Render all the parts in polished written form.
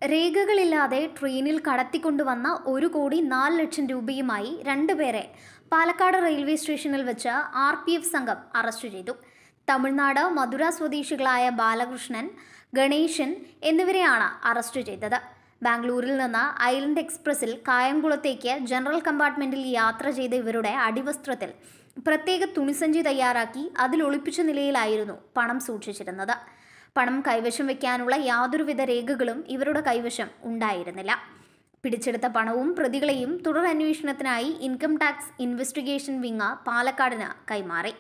രേഖകളില്ലാതെ ട്രെയിനിൽ കടത്തിക്കൊണ്ടുവന്ന 1,04,00,000 രൂപയുമായി രണ്ടുപേരെ പാലക്കാട് റെയിൽവേ സ്റ്റേഷനിൽ വെച്ച് RPF സംഘം അറസ്റ്റ് ചെയ്തു. തമിഴ്നാട് മധുര സ്വദേശികളായ ബാലകൃഷ്ണൻ, ഗണേശൻ എന്നിവരെയാണ് അറസ്റ്റ് ചെയ്തത്. ബാംഗ്ലൂരിൽ നിന്ന് ഐലൻഡ് എക്സ്പ്രസിൽ കായംകുളത്തേക്ക് ജനറൽ കമ്പാർട്ട്മെന്റിൽ യാത്ര ചെയ്ത ഇവരുടെ അടിവസ്ത്രത്തിൽ പ്രത്യേക തുണിസഞ്ചി തയ്യാറാക്കി അതിൽ ഒളിപ്പിച്ച നിലയിലായിരുന്നു പണം സൂക്ഷിച്ചിരുന്നത്. പണം കൈവശം വയ്ക്കാനുള്ള യാതൊരുവിധ രേഖകളും ഇവരുടെ കൈവശം ഉണ്ടായിരുന്നില്ല. പിടിച്ചെടുത്ത പണവും പ്രതികളെയും തുടർ അന്വേഷണത്തിനായി ഇൻകം ടാക്സ് ഇൻവെസ്റ്റിഗേഷൻ വിങ് പാലക്കാടിന് കൈമാറി.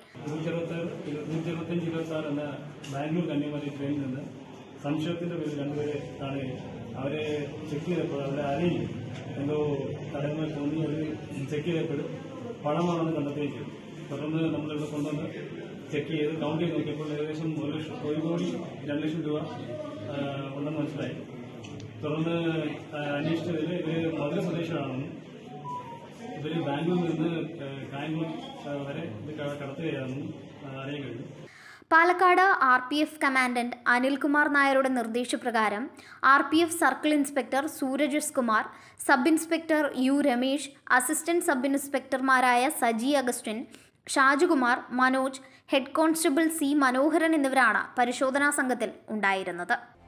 സംശയത്തിന്റെ പേരിൽ രണ്ടുപേരെ കാണുകയും അവരെ ചെക്ക് ചെയ്തപ്പോൾ അവരെ ആരെയും എന്തോ തടയുന്ന തോന്നി അവർ ചെക്ക് ചെയ്തപ്പോഴും പണമാണെന്ന് കണ്ടെത്തുകയും ചെയ്തു. തുടർന്ന് നമ്മളിവിടെ കൊണ്ടുവന്ന് ചെക്ക് ചെയ്ത് കൗണ്ട് ചെയ്ത് നോക്കിയപ്പോൾ ഏകദേശം 1,02,00,000 രൂപ ഉണ്ടെന്ന് മനസ്സിലായി. തുടർന്ന് അന്വേഷിച്ചതിൽ ഇവർ മധുര സ്വദേശികളാണെന്നും ഇവർ ബാംഗ്ലൂരിൽ നിന്ന് കായംകുളം വരെ ഇത് കടത്തുകയാണെന്നും അറിയാൻ കഴിഞ്ഞു. പാലക്കാട് RPF കമാൻഡന്റ് അനിൽകുമാർ നായരുടെ നിർദ്ദേശപ്രകാരം RPF circle inspector Sooraj S Kumar, sub inspector U Ramesh, assistant sub ഇൻസ്പെക്ടർമാരായ Saji Augustine, Shajukumar, Manoj, head constable C Manoharan എന്നിവരാണ് പരിശോധനാ സംഘത്തിൽ ഉണ്ടായിരുന്നത്.